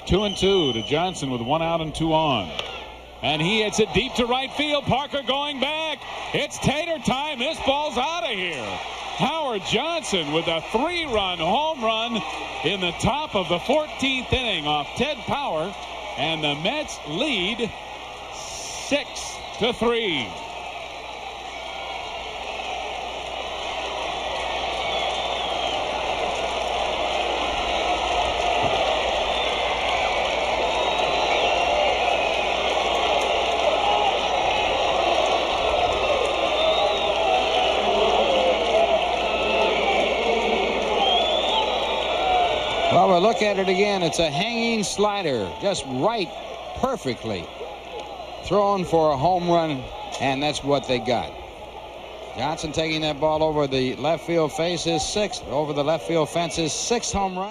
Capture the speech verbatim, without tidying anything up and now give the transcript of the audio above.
Two and two to Johnson with one out and two on. And he hits it deep to right field. Parker going back. It's Tater time. This ball's out of here. Howard Johnson with a three-run home run in the top of the fourteenth inning off Ted Power. And the Mets lead six to three. Well, we'll look at it again. It's a hanging slider, just right perfectly thrown for a home run, and that's what they got. Johnson taking that ball over the left field face, his sixth, over the left field fence, his sixth home run.